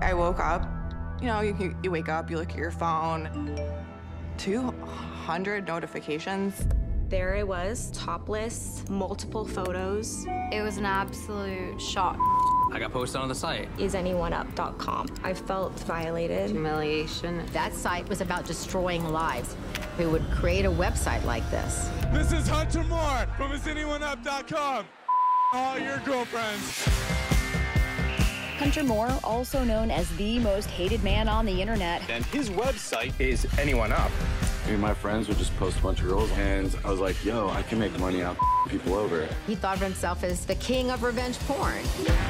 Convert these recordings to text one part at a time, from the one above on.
I woke up, you wake up, you look at your phone, 200 notifications. There I was, topless, multiple photos. It was an absolute shock. I got posted on the site. IsAnyoneUp.com. I felt violated. Humiliation. That site was about destroying lives. Who would create a website like this? This is Hunter Moore from IsAnyoneUp.com. All your girlfriends. Hunter Moore, also known as the most hated man on the internet. And his website is Anyone Up. Me and my friends would just post a bunch of girls, and I was like, yo, I can make money out people over. He thought of himself as the king of revenge porn.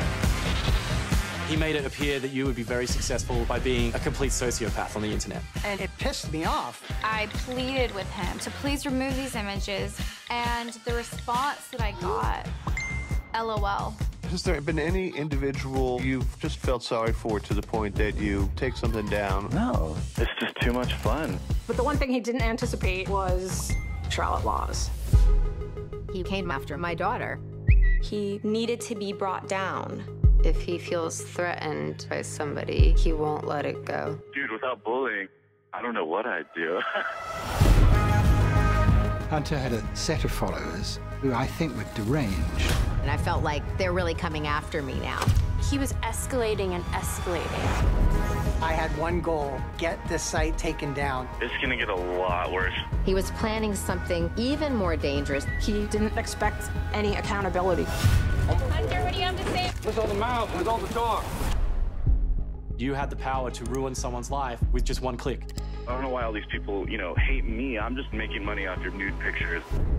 He made it appear that you would be very successful by being a complete sociopath on the internet. And it pissed me off. I pleaded with him to please remove these images, and the response that I got, LOL. Has there been any individual you've just felt sorry for to the point that you take something down? No, it's just too much fun. But the one thing he didn't anticipate was Charlotte Laws. He came after my daughter. He needed to be brought down. If he feels threatened by somebody, he won't let it go. Dude, without bullying, I don't know what I'd do. Hunter had a set of followers who I think were deranged. And I felt like they're really coming after me now. He was escalating and escalating. I had one goal, get this site taken down. It's gonna get a lot worse. He was planning something even more dangerous. He didn't expect any accountability. Hunter, what do you have to say? Where's all the mouth? Where's all the talk? You had the power to ruin someone's life with just one click. I don't know why all these people, hate me. I'm just making money off your nude pictures.